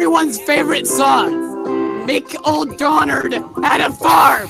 everyone's favorite song. Mick O'Donnard had a farm.